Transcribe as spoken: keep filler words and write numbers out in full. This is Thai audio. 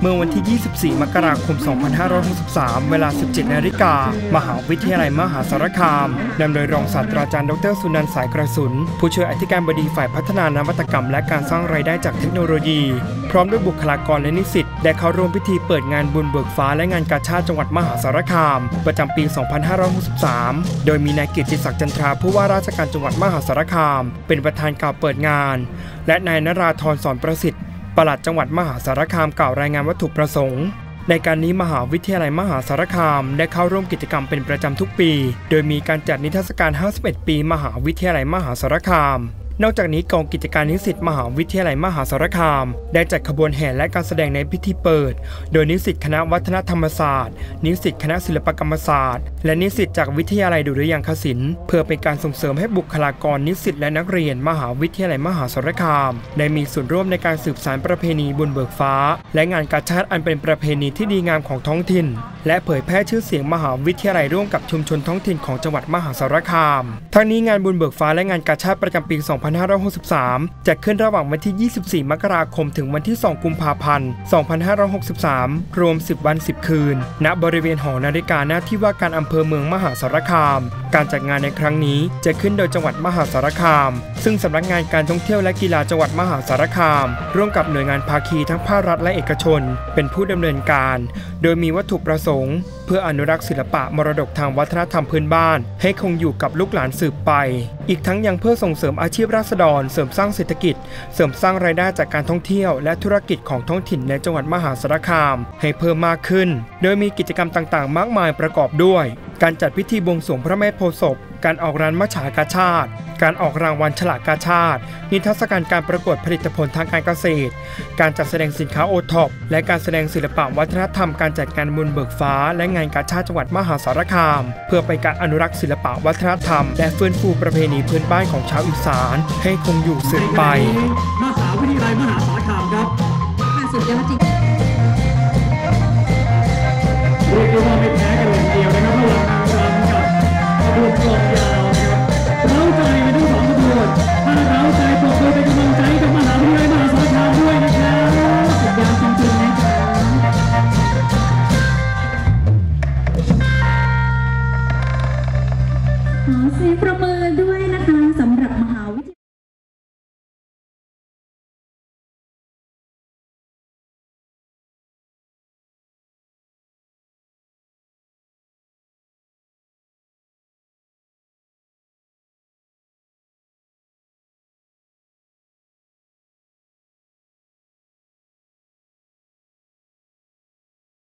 เมื่อวันที่ ยี่สิบสี่ มกราคม สองพันห้าร้อยหกสิบสาม เวลา สิบเจ็ด นาฬิกามหาวิทยาลัยมหาสารคามนำโดยรองศาสตราจารย์ดรสุนันท์สายกระสุนผู้ช่วยอธิการบดีฝ่ายพัฒนานวัตกรรมและการสร้างรายได้จากเทคโนโลยีพร้อมด้วยบุคลากรและนิสิตได้เข้าร่วมพิธีเปิดงานบุญเบิกฟ้าและงานกาชาดจังหวัดมหาสารคามประจำปี สองพันห้าร้อยหกสิบสาม โดยมีนายเกียรติศักดิ์จันทราผู้ว่าราชการจังหวัดมหาสารคามเป็นประธานกล่าวเปิดงานและนายนราธรสอนประสิทธิ์ปลัดจังหวัดมหาสารคามกล่าวรายงานวัตถุประสงค์ในการนี้มหาวิทยาลัยมหาสารคามได้เข้าร่วมกิจกรรมเป็นประจำทุกปีโดยมีการจัดนิทรรศการ ห้าสิบเอ็ด ปีมหาวิทยาลัยมหาสารคามนอกจากนี้กองกิจการนิสิตมหาวิทยาลัยมหาสารคามได้จัดขบวนแห่และการแสดงในพิธีเปิดโดยนิสิตคณะวัฒนธรรมศาสตร์นิสิตคณะศิลปกรรมศาสตร์และนิสิตจากวิทยาลัยดุริยางคศิลป์เพื่อเป็นการส่งเสริมให้บุคลากรนิสิตและนักเรียนมหาวิทยาลัยมหาสารคามได้มีส่วนร่วมในการสืบสานประเพณีบุญเบิกฟ้าและงานกาชาดอันเป็นประเพณีที่ดีงามของท้องถิ่นและเผยแพร่ชื่อเสียงมหาวิทยาลัยร่วมกับชุมชนท้องถิ่นของจังหวัดมหาสารคามทั้งนี้งานบุญเบิกฟ้าและงานกาชาดประจำปี สองพันห้าร้อยหกสิบสาม จัดขึ้นระหว่างวันที่ ยี่สิบสี่ มกราคมถึงวันที่ สอง กุมภาพันธ์ สองพันห้าร้อยหกสิบสาม รวม สิบ วัน สิบ คืนณบริเวณหอนาฬิกาหน้าที่ว่าการอำเภอเมืองมหาสารคามการจัดงานในครั้งนี้จะขึ้นโดยจังหวัดมหาสารคามซึ่งสำนักงานการท่องเที่ยวและกีฬาจังหวัดมหาสารคามร่วมกับหน่วยงานภาคีทั้งภาครัฐและเอกชนเป็นผู้ดำเนินการโดยมีวัตถุประสงค์เพื่ออนุรักษ์ศิลปะมรดกทางวัฒนธรรมพื้นบ้านให้คงอยู่กับลูกหลานสืบไปอีกทั้งยังเพื่อส่งเสริมอาชีพราษฎรเสริมสร้างเศรษฐกิจเสริมสร้างรายได้จากการท่องเที่ยวและธุรกิจของท้องถิ่นในจังหวัดมหาสารคามให้เพิ่มมากขึ้นโดยมีกิจกรรมต่างๆมากมายประกอบด้วยการจัดพิธีบวงสรวงพระแม่โพธิ์ศพการออกร้านมัจฉากาชาดการออกรางวัลฉลากกาชาดนิทรรศการการประกวดผลิตผลทางการเกษตรการจัดแสดงสินค้าโอท็อปและการแสดงศิลปะวัฒนธรรมการจัดงานบุญเบิกฟ้าและงานกาชาดจังหวัดมหาสารคามเพื่อเป็นการอนุรักษ์ศิลปะวัฒนธรรมและฟื้นฟูประเพณีพื้นบ้านของชาวอีสานให้คงอยู่สืบไปมหาวิทยาลัยมหาสารคามครับสุดยอดจริงเรียกว่าไม่แพ้กันเลยเดียวนะครับระหว่างนางรำกับขบวนกลอง